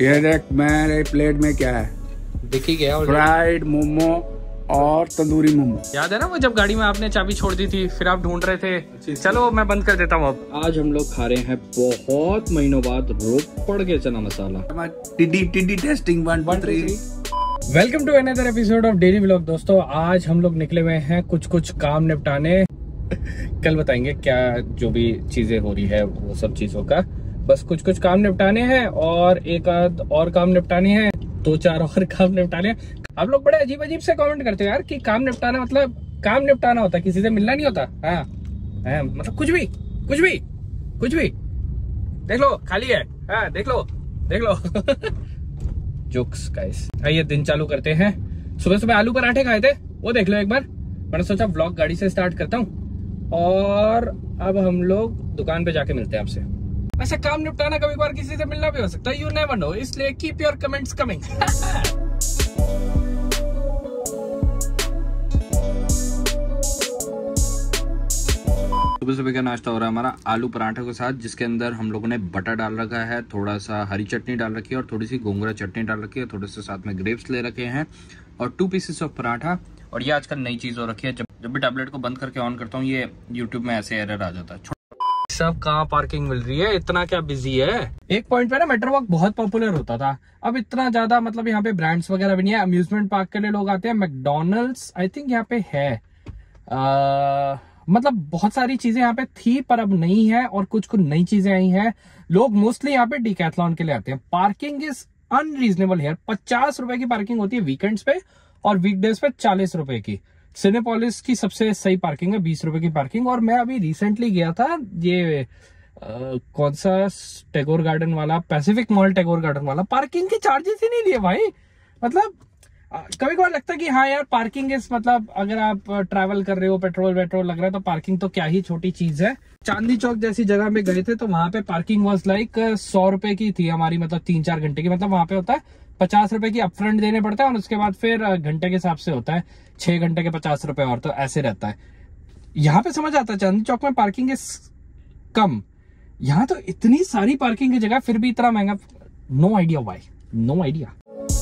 ये देख मेरे प्लेट में क्या है, दिख ही गया। फ्राइड मोमो और तंदूरी मोमो। याद है ना वो जब गाड़ी में आपने चाबी छोड़ दी थी, फिर आप ढूंढ रहे थे। चलो मैं बंद कर देता हूँ अब। आज हम लोग खा रहे हैं बहुत महीनों बाद रोपड़ के चना मसाला। टिड्डी testing 1 2 3। Welcome to another episode of daily vlog. दोस्तों आज हम लोग निकले हुए हैं कुछ काम निपटाने। कल बताएंगे क्या जो भी चीजें हो रही है वो सब चीजों का। बस कुछ काम निपटाने हैं और एक आध और काम निपटाने हैं, 2-4 और काम निपटाने हैं। आप लोग बड़े अजीब से कमेंट करते हो यार कि काम निपटाना मतलब काम निपटाना होता है, किसी से मिलना नहीं होता। हाँ मतलब कुछ भी देख लो, खाली है। हाँ देख लो जोक्स गाइस। आइए दिन चालू करते हैं। सुबह आलू पराठे खाए थे, वो देख लो एक बार। मैंने सोचा व्लॉग गाड़ी से स्टार्ट करता हूँ और अब हम लोग दुकान पे जाके मिलते हैं आपसे। ऐसा काम निपटाना कभी बार किसी से मिलना भी हो सकता है, यू नेवर नो, इसलिए कीप योर कमेंट्स कमिंग। सुबह का नाश्ता हो रहा है हमारा आलू पराठे के साथ, जिसके अंदर हम लोगों ने बटर डाल रखा है, थोड़ा सा हरी चटनी डाल रखी है और थोड़ी सी गोंगरा चटनी डाल रखी है, थोड़े से साथ में ग्रेप्स ले रखे हैं और 2 पीसेस ऑफ पराठा। और ये आजकल नई चीज हो रखी है, जब भी टैबलेट को बंद करके ऑन करता हूँ ये यूट्यूब में ऐसे एरर आ जाता है। सब कहाँ पार्किंग मिल रही है, इतना क्या बिजी है। एक पॉइंट पे ना मेट्रो वॉक बहुत पॉपुलर होता था, अब इतना ज्यादा मतलब यहाँ पे ब्रांड्स वगैरह भी नहीं है। अम्यूजमेंट पार्क के लिए लोग आते हैं। मैकडोनल्ड्स आई थिंक यहाँ पे है, मतलब बहुत सारी चीजें यहाँ पे थी पर अब नहीं है और कुछ नई चीजें आई हैं। लोग मोस्टली यहाँ पे डिकैथलॉन के लिए आते हैं। पार्किंग इज अनरीजनेबल है। 50 रुपए की पार्किंग होती है वीकेंड्स पे और वीकडेज पे 40 रुपए की। सिनेपोलिस की सबसे सही पार्किंग है 20 रुपए की पार्किंग। और मैं अभी रिसेंटली गया था, ये कौन सा टैगोर गार्डन वाला, पैसिफिक मॉल टैगोर गार्डन वाला, पार्किंग के चार्जेस ही नहीं दिए भाई। मतलब कभी कभार लगता है कि हाँ यार पार्किंग इस मतलब अगर आप ट्रैवल कर रहे हो, पेट्रोल लग रहा है तो पार्किंग तो क्या ही छोटी चीज है। चांदनी चौक जैसी जगह में गए थे तो वहां पे पार्किंग वाज लाइक 100 रुपए की थी हमारी, मतलब 3-4 घंटे की। मतलब वहां पे होता है 50 रुपए की अपफ्रंट देने पड़ता है और उसके बाद फिर घंटे के हिसाब से होता है 6 घंटे के 50 रुपए, और तो ऐसे रहता है। यहाँ पे समझ आता है चांदनी चौक में पार्किंग इज कम, यहाँ तो इतनी सारी पार्किंग की जगह फिर भी इतना महंगा। No idea why, no idea.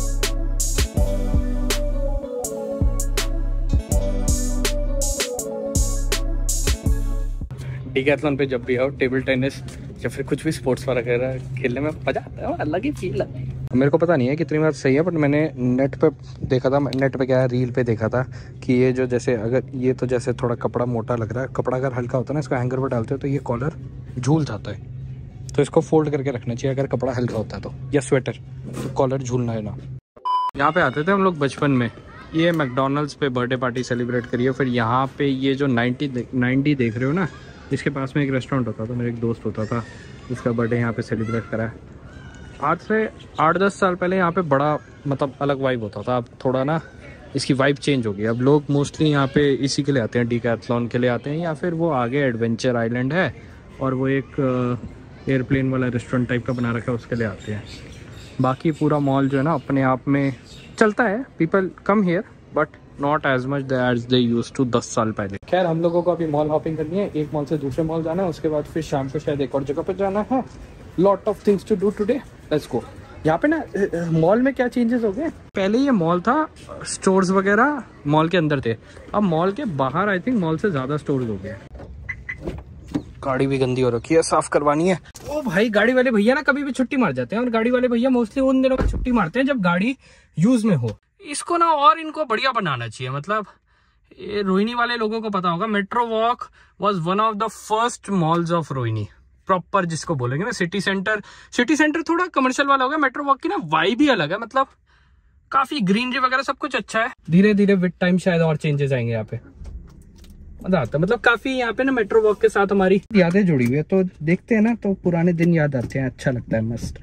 Decathlon पे जब भी आओ, टेबल टेनिस या फिर कुछ भी स्पोर्ट्स वगैरह खेलने में मजा आता है, अलग ही फील है। मेरे को पता नहीं है कितनी बात सही है, बट मैंने नेट पे देखा था, नेट पे क्या है रील पे देखा था कि ये जो जैसे अगर ये तो जैसे थोड़ा कपड़ा मोटा लग रहा है, कपड़ा अगर हल्का होता है ना, इसको हैंगर पर डालते हो तो ये कॉलर झूल जाता है, तो इसको फोल्ड करके रखना चाहिए अगर कपड़ा हल्का होता है तो, या स्वेटर तो कॉलर झूलना है ना। यहाँ पे आते थे हम लोग बचपन में, ये मैकडोनल्ड्स पे बर्थडे पार्टी सेलिब्रेट करिए। फिर यहाँ पे ये जो 90 देख रहे हो ना, इसके पास में एक रेस्टोरेंट होता था, मेरा एक दोस्त होता था जिसका बर्थडे यहाँ पे सेलिब्रेट करा है। आज से 8-10 साल पहले यहाँ पे बड़ा मतलब अलग वाइब होता था, अब थोड़ा ना इसकी वाइब चेंज हो गई। अब लोग मोस्टली यहाँ पे इसी के लिए आते हैं, डिकैथलॉन के लिए आते हैं, या फिर वो आगे एडवेंचर आइलैंड है और वो एक एयरप्लेन वाला रेस्टोरेंट टाइप का बना रखा है, उसके लिए आते हैं। बाकी पूरा मॉल जो है ना अपने आप में चलता है, people come here but not as much as they used to 10 साल पहले। खैर हम लोगों को अभी मॉल हॉपिंग करनी है, एक मॉल से दूसरे मॉल जाना है, उसके बाद फिर शाम को शायद एक और जगह पे जाना है। Lot of things to do today, let's go. यहाँ पे ना मॉल में क्या चेंजेस हो गए, पहले ये मॉल था, स्टोर्स वगैरह मॉल के अंदर थे, अब मॉल के बाहर आई थिंक मॉल से ज्यादा स्टोर्स हो गए। गाड़ी भी गंदी हो रखी है, साफ करवानी है। ओ भाई गाड़ी वाले भैया ना कभी भी छुट्टी मार जाते हैं, और गाड़ी वाले भैया मोस्टली उन दिनों में छुट्टी मारते हैं जब गाड़ी यूज में हो। इसको ना और इनको बढ़िया बनाना चाहिए। मतलब ये रोहिणी वाले लोगों को पता होगा, metro walk was one of the first malls of Rohini proper, जिसको बोलेंगे ना सिटी सेंटर थोड़ा कमर्शियल वाला हो गया। मेट्रो वॉक की ना वाइब ही अलग है, मतलब काफी ग्रीनरी वगैरह सब कुछ अच्छा है। धीरे धीरे विद टाइम शायद और चेंजेस आएंगे यहाँ पे, मजा आता है। मतलब काफी यहाँ पे ना मेट्रो वॉक के साथ हमारी यादें जुड़ी हुई है, तो देखते हैं ना तो पुराने दिन याद आते हैं, अच्छा लगता है, मस्त।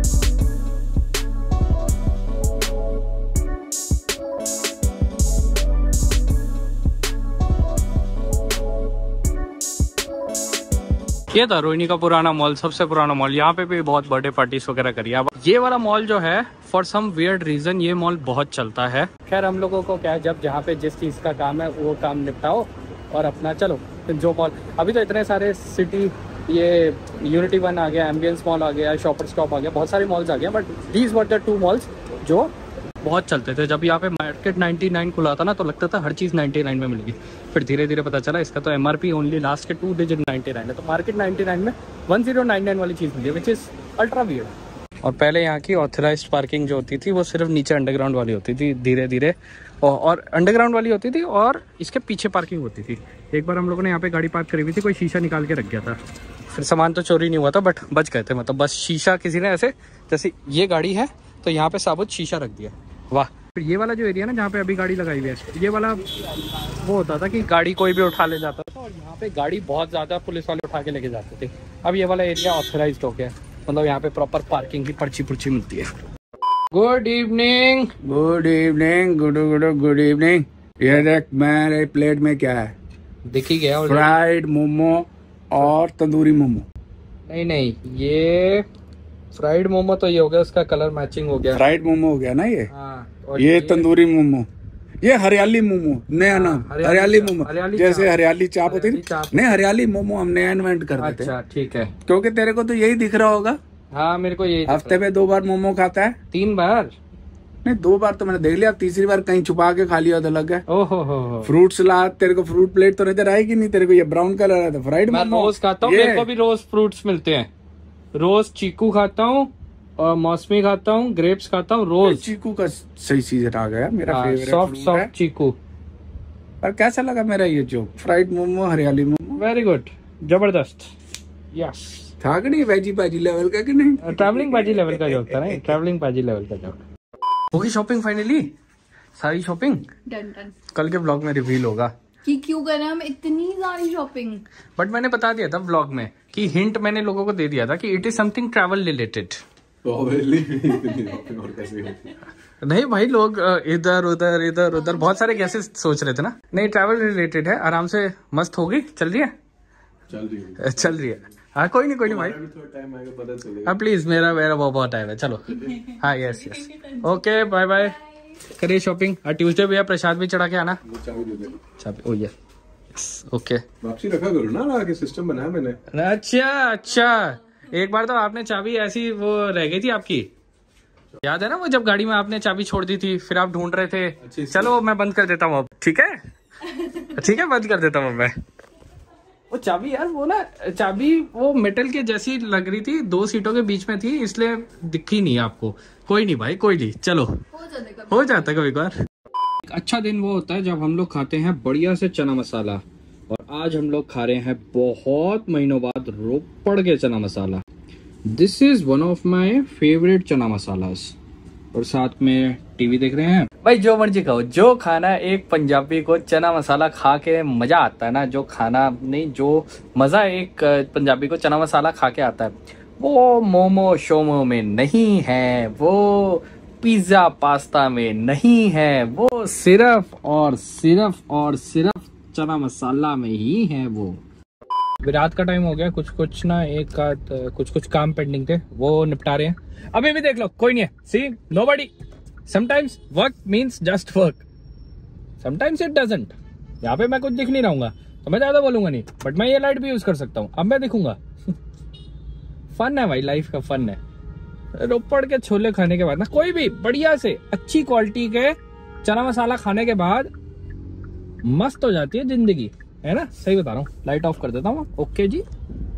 ये था रोहिणी का पुराना मॉल, सबसे पुराना मॉल। यहाँ पे भी बहुत बर्थडे पार्टीज वगैरह करी है। ये वाला मॉल जो है फॉर सम वियर्ड रीजन ये मॉल बहुत चलता है। खैर हम लोगों को क्या है, जब जहाँ पे जिस चीज का काम है वो काम निपटाओ और अपना चलो जो मॉल। अभी तो इतने सारे सिटी ये यूनिटी 1 आ गया, एम्बियंस मॉल आ गया, शॉपर स्टॉप आ गया, बहुत सारे मॉल्स आ गए, but these were the 2 malls जो बहुत चलते थे। जब यहाँ पे मार्केट 99 खुला था ना, तो लगता था हर चीज़ 99 में मिलेगी। फिर धीरे धीरे पता चला इसका तो MRP ओनली लास्ट के 2 डिजिट 99 है, तो मार्केट 99 में 1099 वाली चीज़ मिली है, विच इज़ अल्ट्रा वियर्ड। और पहले यहाँ की ऑथराइज्ड पार्किंग जो होती थी वो सिर्फ नीचे अंडरग्राउंड वाली होती थी, धीरे धीरे और अंडरग्राउंड वाली होती थी, और इसके पीछे पार्किंग होती थी। एक बार हम लोगों ने यहाँ पे गाड़ी पार्क करी हुई थी, कोई शीशा निकाल के रख गया था, फिर सामान तो चोरी नहीं हुआ था, बट बच गए थे। मतलब बस शीशा किसी ने ऐसे, जैसे ये गाड़ी है तो यहाँ पे साबुत शीशा रख दिया। वाह। फिर ये वाला जो एरिया ना जहाँ पे अभी गाड़ी लगाई हुई है, ये वाला वो होता था कि गाड़ी कोई भी उठा ले जाता था, और यहाँ पे गाड़ी बहुत ज़्यादा पुलिस वाले उठा के लेके जाते थे। अब ये वाला एरिया ऑथराइज्ड हो गया, मतलब यहाँ पे प्रॉपर पार्किंग की पर्ची पुर्ची मिलती है। Good evening. Good evening, good evening. ये देख मेरे प्लेट में क्या है? दिख ही गया। फ्राइड मोमो और तंदूरी मोमो। नहीं, ये फ्राइड मोमो तो ये हो गया, उसका कलर मैचिंग हो गया। फ्राइड मोमो हो गया ना ये। हाँ, ये तंदूरी मोमो, ये हरियाली मोमो, नया नाम हरियाली मोमो। जैसे हरियाली चाप होती है, नहीं हरियाली मोमो हम नया इन्वेंट कर देते हैं। अच्छा ठीक है, क्योंकि तेरे को तो यही दिख रहा होगा। हाँ मेरे को यही। हफ्ते में 2 बार मोमो खाता है? 3 बार नहीं, 2 बार तो मैंने देख लिया, अब तीसरी बार कहीं छुपा के खा लिया तो लग गया। ओहो। फ्रूट सलाद, तेरे को फ्रूट प्लेट तो नजर आएगी नहीं, तेरे को ये ब्राउन कलर है तो फ्राइड मोमो। मैं रोज खाता हूँ, मेरे को भी रोज फ्रूट्स मिलते हैं। रोज चीकू खाता हूँ, और मौसमी खाता हूँ, ग्रेप्स खाता हूँ रोज। चीकू का सही सीजन आ गया, मेरा फेवरेट सॉफ्ट चीकू। और कैसा लगा मेरा ये जो फ्राइड मोमो, हरियाली मोमो? वेरी गुड, जबरदस्त। यस। था कि नहीं वेजी भाजी लेवल का कि नहीं? ट्रैवलिंग भाजी लेवल का जो होता है ना, ट्रैवलिंग भाजी लेवल का जो होगी। शॉपिंग फाइनली, सारी शॉपिंग डन। कल के व्लॉग में रिवील होगा कि क्यों कर रहे हम इतनी सारी शॉपिंग। बट मैंने बता दिया था व्लॉग में कि हिंट मैंने लोगों को दे दिया था कि it is something travel related. नहीं भाई, लोग इधर उधर बहुत सारे गैसेस सोच रहे थे ना। नहीं, ट्रैवल रिलेटेड है, आराम से मस्त होगी। चल रही है। हाँ कोई नहीं भाई, हाँ प्लीज, मेरा बहुत टाइम है। चलो हाँ, यस ओके, बाय बाय। करिए शॉपिंग। ट्यूसडे भी है, प्रसाद भी चढ़ा के आना। चाबी, ओ ये ओके। वापसी रखा करो ना, आगे सिस्टम बनाया मैंने। अच्छा, एक बार तो आपने चाबी ऐसी वो रह गई थी आपकी, याद है ना? वो जब गाड़ी में आपने चाबी छोड़ दी थी, फिर आप ढूंढ रहे थे। चलो मैं बंद कर देता हूँ अब, ठीक है बंद कर देता हूँ मैं। वो चाबी यार, वो ना चाबी वो मेटल के जैसी लग रही थी, 2 सीटों के बीच में थी, इसलिए दिखी नहीं आपको। कोई नहीं भाई, कोई नहीं, चलो हो जाता है कभी कभार। एक अच्छा दिन वो होता है जब हम लोग खाते हैं बढ़िया से चना मसाला, और आज हम लोग खा रहे हैं बहुत महीनों बाद रोपड़ के chana masala. This is one of my favourite chana masalas. और साथ में टीवी देख रहे हैं। भाई जो मर्जी खाओ, जो खाना एक पंजाबी को चना मसाला खा के मजा आता है ना, जो खाना नहीं, जो मजा एक पंजाबी को चना मसाला खा के आता है, वो मोमो शोमो में नहीं है, वो पिज्जा पास्ता में नहीं है, वो सिर्फ और सिर्फ चना मसाला में ही है। वो रात का टाइम हो गया, कुछ ना एक कुछ काम पेंडिंग थे, वो निपटा रहे हैं। अभी भी देख लो, कोई नहीं है। See nobody. Sometimes work means just work, sometimes it doesn't. यहाँ पे मैं कुछ दिख नहीं रहूंगा तो मैं ज्यादा बोलूंगा नहीं, बट मैं ये लाइट भी यूज कर सकता हूँ। अब मैं दिखूंगा। फन है भाई, लाइफ का फन है। रोपड़ के छोले खाने के बाद ना, कोई भी बढ़िया से अच्छी क्वालिटी के चना मसाला खाने के बाद मस्त हो जाती है जिंदगी, है ना? सही बता रहा हूँ। लाइट ऑफ कर देता हूँ। ओके जी।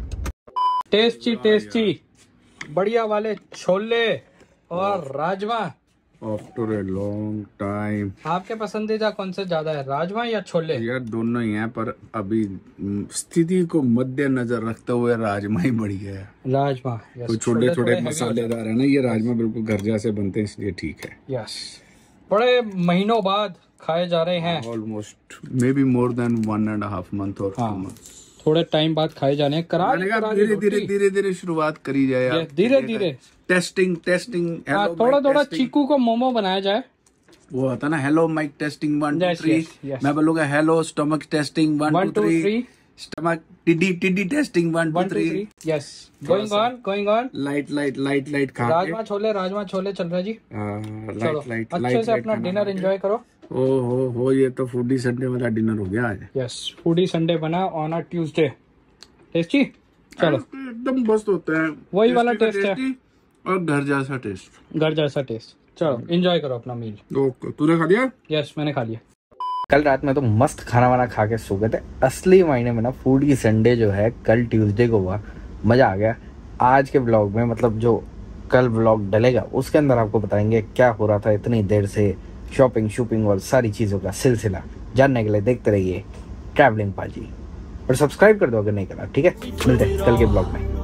टेस्टी बढ़िया वाले छोले और rajma. After a long time. आपके पसंदीदा कौन से ज्यादा है, राजमा या छोले? यार दोनों ही हैं, पर अभी स्थिति को मद्देनजर रखते हुए राजमा ही बढ़िया है। राजमा तो छोटे मसालेदार है ना, ये राजमा बिल्कुल घर जैसे बनते हैं, इसलिए ठीक है। यस, बड़े महीनों बाद खाए जा रहे हैं। Almost maybe more than 1.5 month और 2 months। थोड़े टाइम बाद खाए जाने हैं। धीरे शुरुआत करी जाए यार, धीरे टेस्टिंग। थोड़ा चीकू को मोमो बनाया जाए। वो होता ना, हेलो माइक टेस्टिंग 1 2 3। मैं बोलूंगा हेलो स्टमक टेस्टिंग 1 2 3। स्टमक टिड्डी testing 1 2 3। Yes, going on. Light खा राजमा छोले चल रहा है जी। लाइट अच्छे से अपना डिनर एंजॉय करो। हो ये तो फूडी संडे वाला डिनर हो गया आज। यस, फूडी संडे बना ऑन अ ट्यूसडे। टेस्टी चलो एकदम मस्त होता है, वही वाला टेस्ट है और घर जैसा टेस्ट। घर जैसा टेस्ट। चलो एंजॉय करो अपना मील। ओके, तूने खा लिया? यस मैंने खा लिया। कल रात में तो मस्त खाना वाना खा के सो गए थे। असली मायने में ना फूड की संडे जो है कल ट्यूसडे को हुआ, मजा आ गया। आज के ब्लॉग में मतलब जो कल ब्लॉग डलेगा उसके अंदर आपको बताएंगे क्या हो रहा था इतनी देर से, शॉपिंग और सारी चीजों का सिलसिला जानने के लिए देखते रहिए ट्रैवलिंग पाजी, और सब्सक्राइब कर दो अगर नहीं करा। ठीक है, मिलते हैं कल के ब्लॉग में।